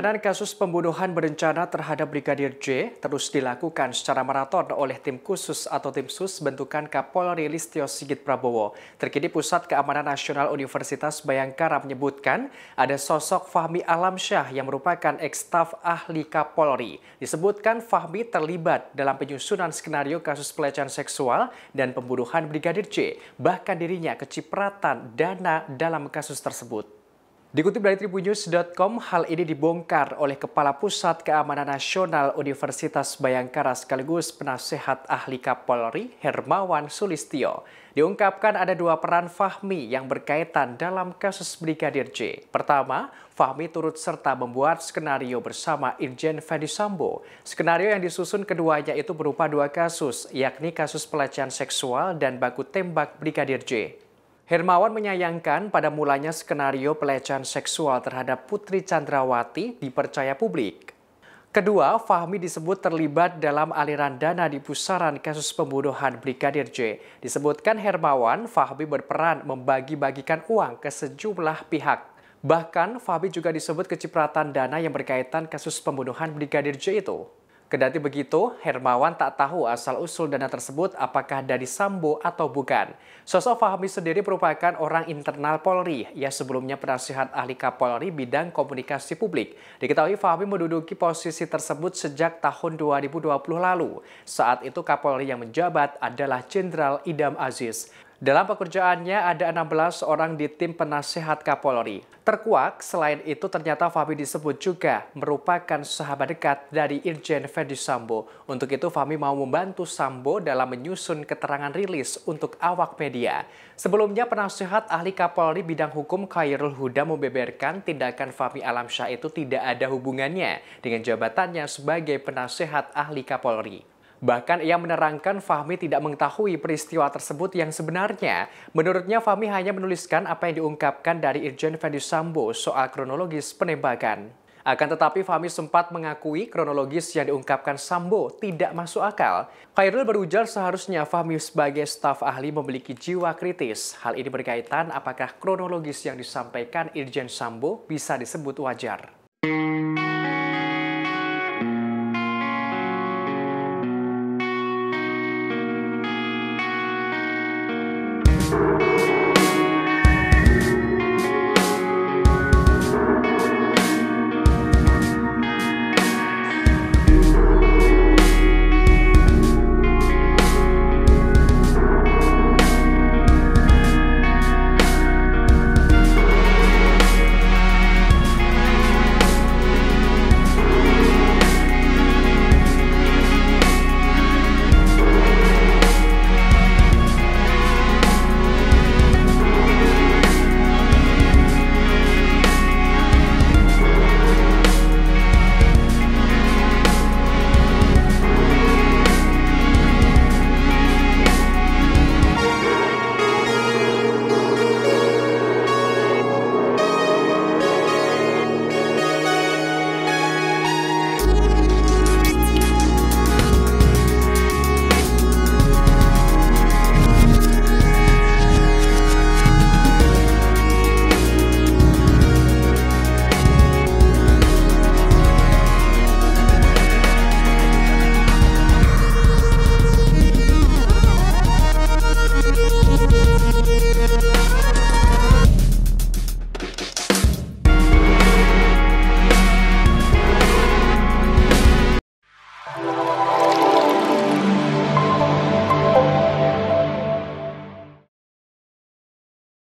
Penanganan kasus pembunuhan berencana terhadap Brigadir J terus dilakukan secara maraton oleh tim khusus atau tim sus bentukan Kapolri Listio Sigit Prabowo. Terkini Pusat Keamanan Nasional Universitas Bhayangkara menyebutkan ada sosok Fahmi Alamsyah yang merupakan eks-staf ahli Kapolri. Disebutkan Fahmi terlibat dalam penyusunan skenario kasus pelecehan seksual dan pembunuhan Brigadir J. Bahkan dirinya kecipratan dana dalam kasus tersebut. Dikutip dari tribunnews.com, hal ini dibongkar oleh Kepala Pusat Keamanan Nasional Universitas Bhayangkara sekaligus penasehat ahli Kapolri, Hermawan Sulistyo. Diungkapkan ada dua peran Fahmi yang berkaitan dalam kasus Brigadir J. Pertama, Fahmi turut serta membuat skenario bersama Irjen Verdi Sambo. Skenario yang disusun keduanya itu berupa dua kasus, yakni kasus pelecehan seksual dan baku tembak Brigadir J. Hermawan menyayangkan pada mulanya skenario pelecehan seksual terhadap Putri Chandrawati dipercaya publik. Kedua, Fahmi disebut terlibat dalam aliran dana di pusaran kasus pembunuhan Brigadir J. Disebutkan Hermawan, Fahmi berperan membagi-bagikan uang ke sejumlah pihak. Bahkan, Fahmi juga disebut kecipratan dana yang berkaitan kasus pembunuhan Brigadir J itu. Kendati begitu, Hermawan tak tahu asal-usul dana tersebut apakah dari Sambo atau bukan. Sosok Fahmi sendiri merupakan orang internal Polri. Ia sebelumnya penasihat ahli Kapolri bidang komunikasi publik. Diketahui Fahmi menduduki posisi tersebut sejak tahun 2020 lalu. Saat itu Kapolri yang menjabat adalah Jenderal Idam Aziz. Dalam pekerjaannya ada 16 orang di tim penasehat Kapolri. Terkuak, selain itu ternyata Fahmi disebut juga merupakan sahabat dekat dari Irjen Verdi Sambo. Untuk itu Fahmi mau membantu Sambo dalam menyusun keterangan rilis untuk awak media. Sebelumnya penasehat ahli Kapolri bidang hukum Khairul Huda membeberkan tindakan Fahmi Alamsyah itu tidak ada hubungannya dengan jabatannya sebagai penasehat ahli Kapolri. Bahkan ia menerangkan Fahmi tidak mengetahui peristiwa tersebut yang sebenarnya. Menurutnya Fahmi hanya menuliskan apa yang diungkapkan dari Irjen Verdi Sambo soal kronologis penembakan. Akan tetapi Fahmi sempat mengakui kronologis yang diungkapkan Sambo tidak masuk akal. Khairul berujar seharusnya Fahmi sebagai staf ahli memiliki jiwa kritis. Hal ini berkaitan apakah kronologis yang disampaikan Irjen Sambo bisa disebut wajar.